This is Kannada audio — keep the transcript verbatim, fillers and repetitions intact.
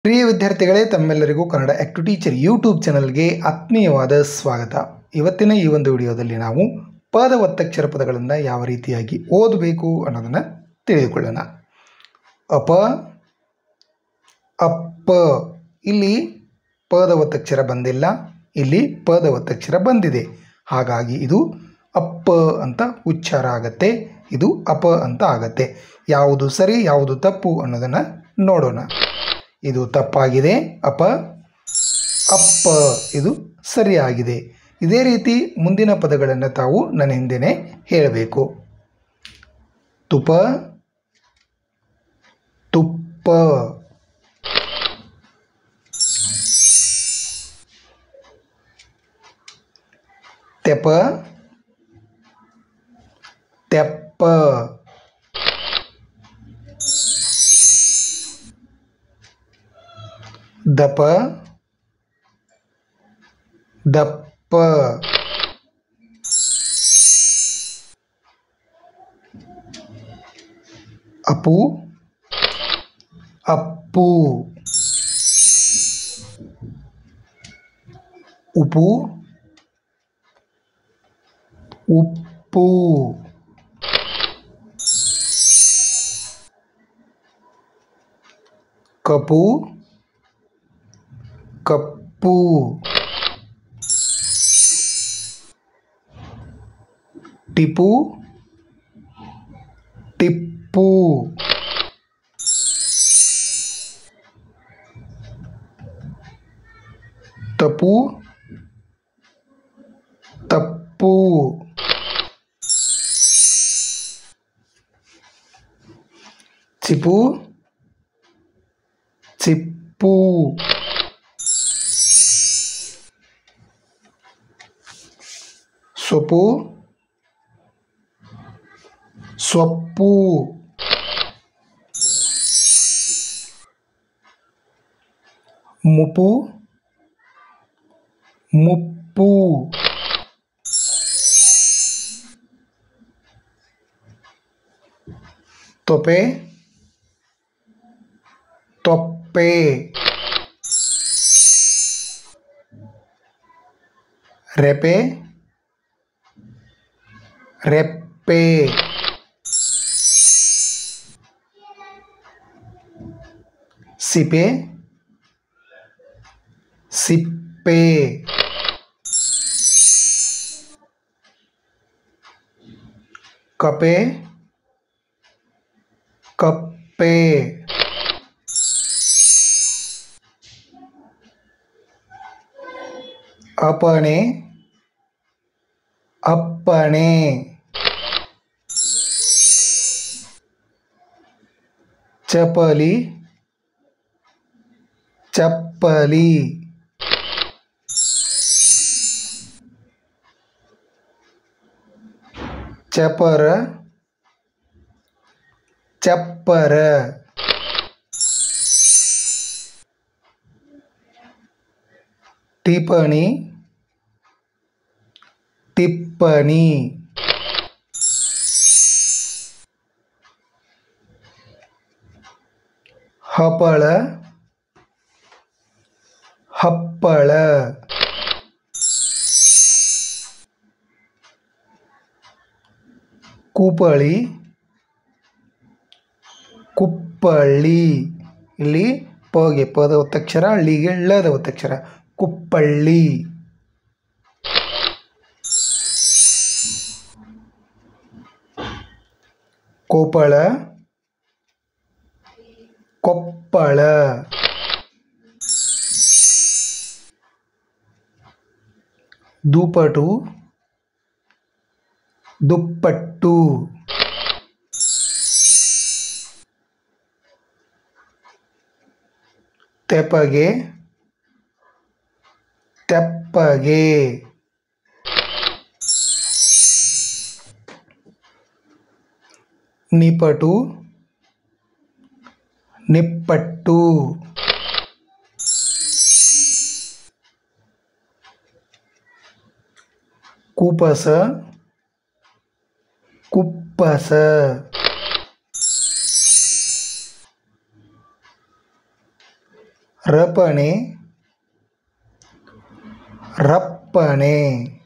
ಪ್ರಿಯ ವಿದ್ಯಾರ್ಥಿಗಳೇ, ತಮ್ಮೆಲ್ಲರಿಗೂ ಕನ್ನಡ ಆಕ್ಟಿವ್ ಟೀಚರ್ ಯೂಟ್ಯೂಬ್ ಚಾನಲ್ಗೆ ಆತ್ಮೀಯವಾದ ಸ್ವಾಗತ. ಇವತ್ತಿನ ಈ ಒಂದು ವಿಡಿಯೋದಲ್ಲಿ ನಾವು ಪದ ಒತ್ತಕ್ಷರ ಪದಗಳನ್ನು ಯಾವ ರೀತಿಯಾಗಿ ಓದಬೇಕು ಅನ್ನೋದನ್ನು ತಿಳಿದುಕೊಳ್ಳೋಣ. ಅಪ, ಅಪ್ಪ. ಇಲ್ಲಿ ಪದ ಒತ್ತಕ್ಷರ ಬಂದಿಲ್ಲ, ಇಲ್ಲಿ ಪದ ಒತ್ತಕ್ಷರ ಬಂದಿದೆ. ಹಾಗಾಗಿ ಇದು ಅಪ್ಪ ಅಂತ ಉಚ್ಚಾರ ಆಗತ್ತೆ, ಇದು ಅಪ ಅಂತ ಆಗತ್ತೆ. ಯಾವುದು ಸರಿ ಯಾವುದು ತಪ್ಪು ಅನ್ನೋದನ್ನು ನೋಡೋಣ. ಇದು ತಪ್ಪಾಗಿದೆ, ಅಪ. ಅಪ್ಪ ಇದು ಸರಿಯಾಗಿದೆ. ಇದೇ ರೀತಿ ಮುಂದಿನ ಪದಗಳನ್ನು ತಾವು ನನ್ನ ಹಿಂದೆನೇ ಹೇಳಬೇಕು. ತುಪ, ತುಪ್ಪ. ತೆಪ, ತೆಪ್ಪ. ದಪ, ದಪ್ಪ. ಅಪು, ಅಪ್ಪು. ಉಪು, ಉಪ್ಪು. ಕಪು, ಕಪ್ಪು. ಟಿಪು, ಟಿಪ್ಪು. ತಪು, ತಪ್ಪು. ಚಿಪು, ಚಿಪ್ಪು. ಸೊಪ್ಪು, ಸೊಪ್ಪು. ಮುಪ್ಪು, ಮುಪ್ಪು. ತೊಪೆ, ತೊಪ್ಪೆ. ರೆಪೆ, ರೆಪ್ಪೆ. ಸಿಪೆ, ಸಿಪ್ಪೆ. ಕಪೆ, ಕಪ್ಪೆ. ಅಪಣೆ, ಅಪ್ಪಣೆ. ಚಪಲಿ, ಚಪ್ಪಲಿ. ಚಪರ, ಚಪ್ಪರ. ಟಿಪ್ಪಣಿ, ಟಿಪ್ಪಣಿ. ಹಪ್ಪಳ, ಹಪ್ಪಳ. ಕುಪ್ಪಳಿ, ಕುಪ್ಪಳ್ಳಿ. ಇಲ್ಲಿ ಪಗೆ ಪದ ಒತ್ತಕ್ಷರ, ಹಳ್ಳಿಗೆ ಳದ ಒತ್ತಕ್ಷರ. ಕುಪ್ಪಳ್ಳಿ. ಕೋಪಳ, ಕೊಪ್ಪಳ. ದುಪಟು, ದುಪ್ಪಟ್ಟು. ತೆಪಗೆ, ತೆಪ್ಪಗೆ. ನಿಪಟು, ನಿಪ್ಪಟ್ಟು. ಕುಪಸ, ಕುಪ್ಪಸ. ರಪಣೆ, ರಪ್ಪಣೆ.